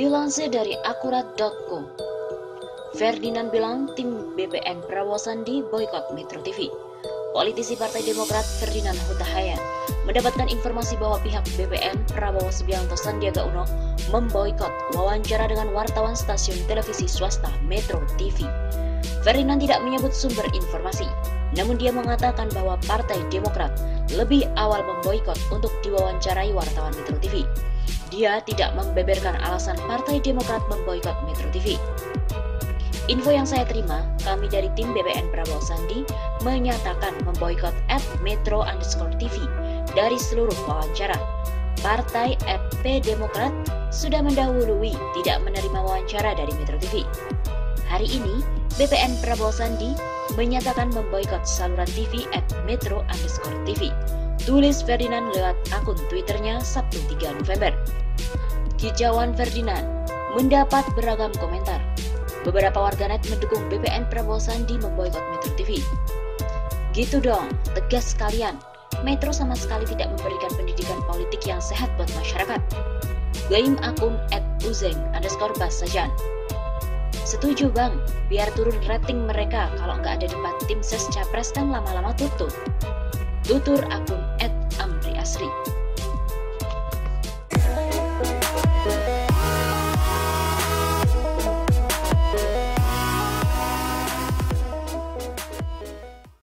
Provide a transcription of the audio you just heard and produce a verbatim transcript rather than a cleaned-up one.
Dilansir dari akurat titik co, Ferdinand bilang tim B P N Prabowo Sandi boikot Metro T V. Politisi Partai Demokrat Ferdinand Huta Hayan mendapatkan informasi bahwa pihak B P N Prabowo Subianto Sandiaga Uno memboikot wawancara dengan wartawan stasiun televisi swasta Metro T V. Ferdinand tidak menyebut sumber informasi, namun dia mengatakan bahwa Partai Demokrat lebih awal memboikot untuk diwawancarai wartawan Metro T V. Dia tidak membeberkan alasan Partai Demokrat memboikot Metro T V. Info yang saya terima, kami dari tim B P N Prabowo Sandi menyatakan memboikot at Metro underscore T V dari seluruh wawancara. Partai F P Demokrat sudah mendahului tidak menerima wawancara dari Metro T V. Hari ini, B P N Prabowo Sandi menyatakan memboikot saluran T V at Metro underscore T V. Tulis Ferdinand lewat akun Twitternya Sabtu tiga November. Kicauan Ferdinand mendapat beragam komentar. Beberapa warganet mendukung B P N Prabowo Sandi memboikot Metro T V. Gitu dong, tegas sekalian. Metro sama sekali tidak memberikan pendidikan politik yang sehat buat masyarakat. Klaim akun at uzeng underscore basajan. Setuju bang, biar turun rating mereka. Kalau nggak ada debat tim ses capres kan lama-lama tutup. Tutur akun